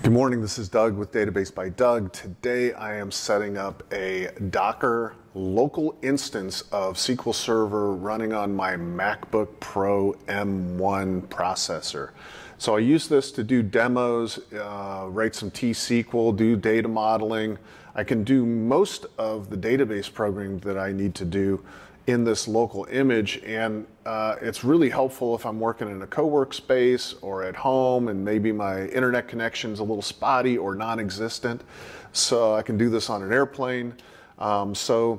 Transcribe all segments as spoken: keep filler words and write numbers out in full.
Good morning, this is Doug with Database by Doug. Today I am setting up a Docker local instance of S Q L Server running on my MacBook Pro M one processor. So I use this to do demos, uh, write some T S Q L, do data modeling. I can do most of the database programming that I need to do in this local image, and uh, it's really helpful if I'm working in a co-work space or at home and maybe my internet connection's a little spotty or non-existent, so I can do this on an airplane. Um, so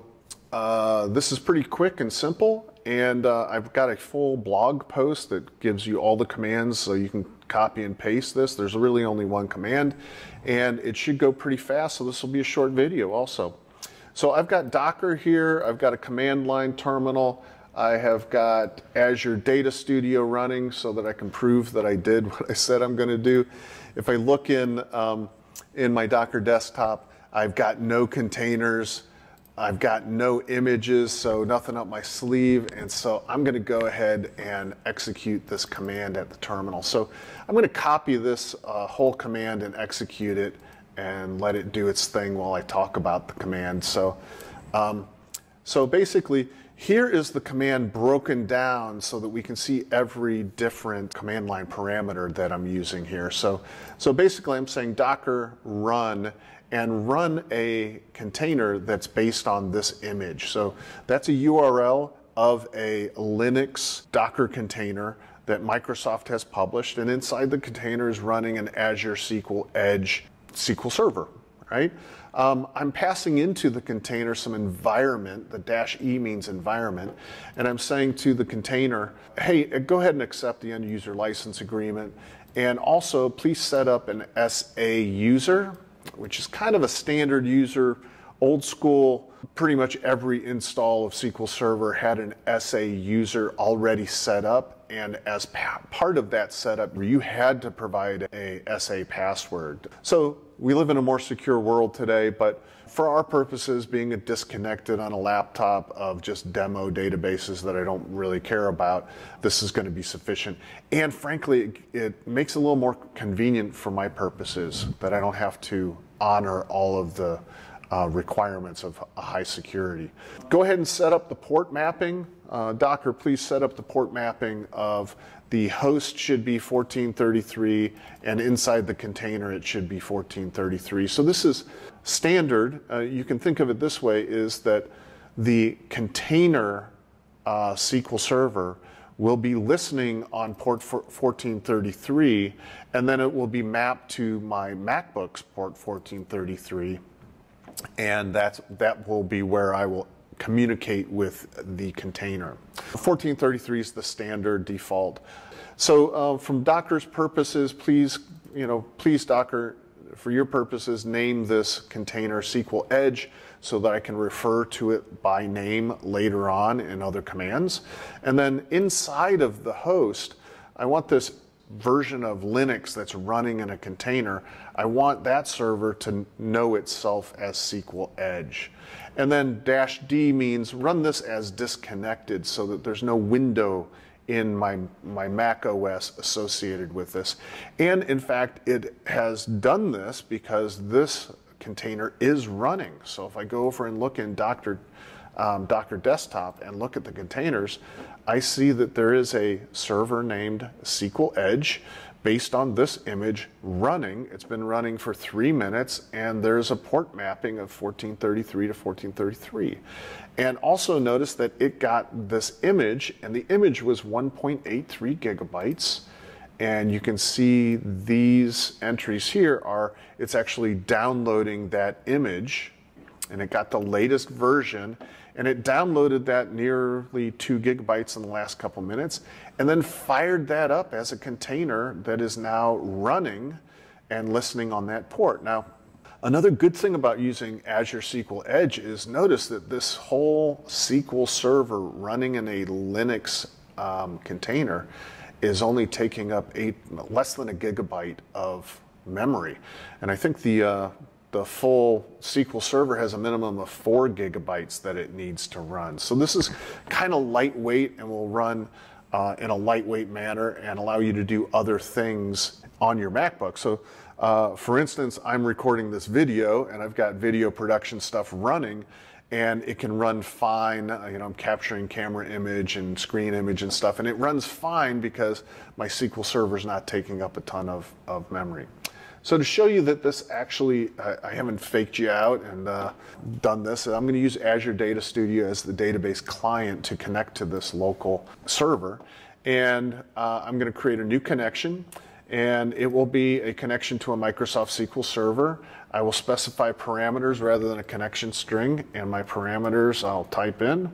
uh, this is pretty quick and simple, and uh, I've got a full blog post that gives you all the commands so you can copy and paste this. There's really only one command, and it should go pretty fast, so this will be a short video also. So I've got Docker here, I've got a command line terminal, I have got Azure Data Studio running so that I can prove that I did what I said I'm going to do. If I look in, um, in my Docker desktop, I've got no containers, I've got no images, so nothing up my sleeve, and so I'm going to go ahead and execute this command at the terminal. So I'm going to copy this uh, whole command and execute it and let it do its thing while I talk about the command. So, um, so basically, here is the command broken down so that we can see every different command line parameter that I'm using here. So, so basically, I'm saying Docker run and run a container that's based on this image. So that's a U R L of a Linux Docker container that Microsoft has published, and inside the container is running an Azure S Q L Edge S Q L Server, right? Um, I'm passing into the container some environment, the dash E means environment, and I'm saying to the container, hey, go ahead and accept the end user license agreement, and also please set up an S A user, which is kind of a standard user, old school. Pretty much every install of S Q L Server had an S A user already set up, and as part of that setup, you had to provide a S A password. So we live in a more secure world today, but for our purposes, being a disconnected on a laptop of just demo databases that I don't really care about, this is going to be sufficient. And frankly, it, it makes it a little more convenient for my purposes that I don't have to honor all of the Uh, requirements of high security. Go ahead and set up the port mapping. Uh, Docker, please set up the port mapping of the host should be fourteen thirty-three, and inside the container it should be fourteen thirty-three. So this is standard. Uh, you can think of it this way, is that the container uh, S Q L Server will be listening on port fourteen thirty-three, and then it will be mapped to my MacBook's port fourteen thirty-three. And that's, that will be where I will communicate with the container. fourteen thirty-three is the standard default. So uh, from Docker's purposes, please, you know, please Docker, for your purposes, name this container S Q L Edge so that I can refer to it by name later on in other commands. And then inside of the host, I want this version of Linux that's running in a container. I want that server to know itself as S Q L Edge. And then dash D means run this as disconnected so that there's no window in my, my Mac O S associated with this. And in fact, it has done this because this container is running. So if I go over and look in Docker Um, Docker Desktop and look at the containers, I see that there is a server named S Q L Edge based on this image running. It's been running for three minutes, and there's a port mapping of fourteen thirty-three to fourteen thirty-three. And also notice that it got this image, and the image was one point eight three gigabytes. And you can see these entries here are, it's actually downloading that image, and it got the latest version, and it downloaded that nearly two gigabytes in the last couple minutes, and then fired that up as a container that is now running and listening on that port. Now, another good thing about using Azure S Q L Edge is notice that this whole S Q L Server running in a Linux um, container is only taking up eight, less than a gigabyte of memory. And I think the uh, The full S Q L Server has a minimum of four gigabytes that it needs to run. So this is kind of lightweight and will run uh, in a lightweight manner and allow you to do other things on your MacBook. So Uh, for instance, I'm recording this video and I've got video production stuff running, and it can run fine. Uh, you know, I'm capturing camera image and screen image and stuff, and it runs fine because my S Q L Server is not taking up a ton of, of memory. So to show you that this actually, uh, I haven't faked you out and uh, done this, I'm going to use Azure Data Studio as the database client to connect to this local server. And uh, I'm going to create a new connection, and it will be a connection to a Microsoft S Q L Server. I will specify parameters rather than a connection string, and my parameters I'll type in.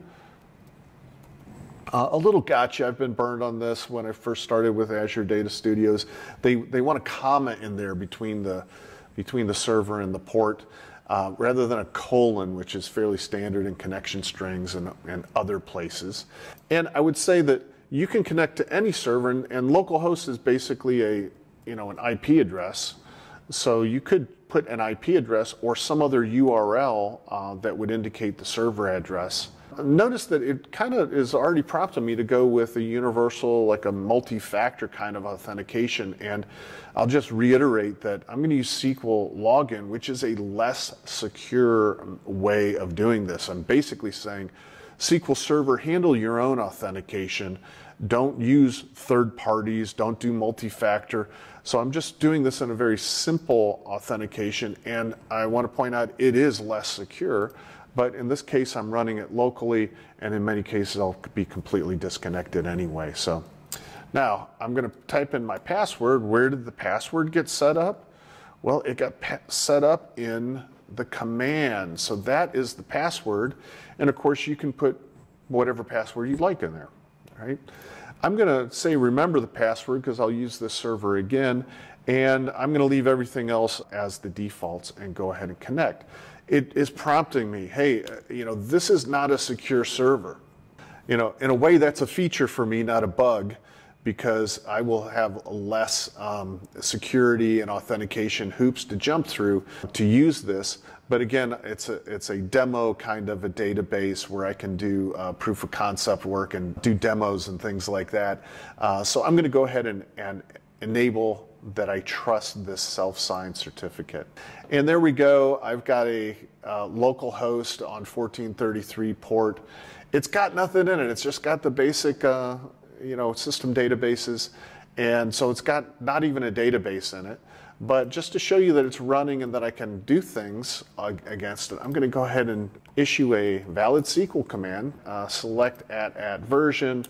Uh, a little gotcha, I've been burned on this when I first started with Azure Data Studios. They, they want a comma in there between the, between the server and the port, uh, rather than a colon, which is fairly standard in connection strings and, and other places. And I would say that you can connect to any server, and, and localhost is basically a, you know, an I P address. So you could put an I P address or some other U R L uh, that would indicate the server address. Notice that it kind of is already prompting me to go with a universal, like a multi-factor kind of authentication. And I'll just reiterate that I'm going to use S Q L Login, which is a less secure way of doing this. I'm basically saying, S Q L Server, handle your own authentication. Don't use third parties. Don't do multi-factor. So I'm just doing this in a very simple authentication, and I want to point out it is less secure. But in this case, I'm running it locally, and in many cases, I'll be completely disconnected anyway. So now I'm going to type in my password. Where did the password get set up? Well, it got set up in the command. So that is the password. And of course, you can put whatever password you'd like in there, right? I'm going to say remember the password because I'll use this server again. And I'm going to leave everything else as the defaults and go ahead and connect. It is prompting me, hey, you know, this is not a secure server. You know, in a way, that's a feature for me, not a bug, because I will have less um, security and authentication hoops to jump through to use this. But again, it's a, it's a demo kind of a database where I can do uh, proof of concept work and do demos and things like that. Uh, so I'm going to go ahead and, and enable that I trust this self-signed certificate. And there we go. I've got a uh, local host on fourteen thirty-three port. It's got nothing in it. It's just got the basic uh, you know, system databases. And so it's got not even a database in it. But just to show you that it's running and that I can do things uh, against it, I'm going to go ahead and issue a valid S Q L command, uh, select at at version,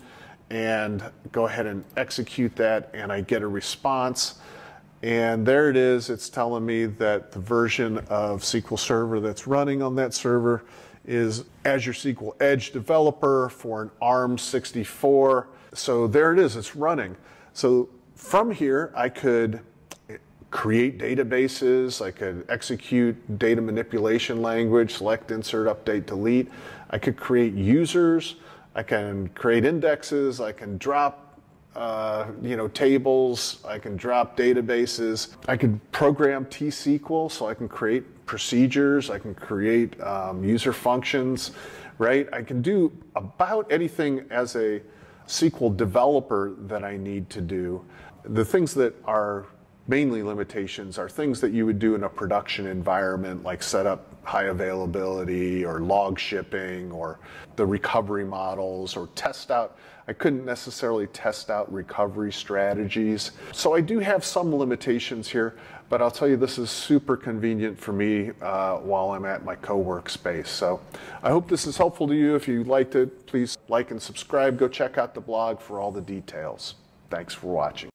and go ahead and execute that, and I get a response. And there it is. It's telling me that the version of S Q L Server that's running on that server is Azure S Q L Edge Developer for an ARM sixty-four. So there it is. It's running. So from here, I could create databases. I could execute data manipulation language, select, insert, update, delete. I could create users. I can create indexes. I can drop uh, you know, tables. I can drop databases. I could program T S Q L, so I can create procedures. I can create um, user functions, right? I can do about anything as a S Q L developer that I need to do. The things that are mainly limitations are things that you would do in a production environment, like set up high availability or log shipping or the recovery models, or test out. I couldn't necessarily test out recovery strategies. So I do have some limitations here, but I'll tell you, this is super convenient for me uh, while I'm at my co-workspace. So I hope this is helpful to you. If you liked it, please like and subscribe. Go check out the blog for all the details. Thanks for watching.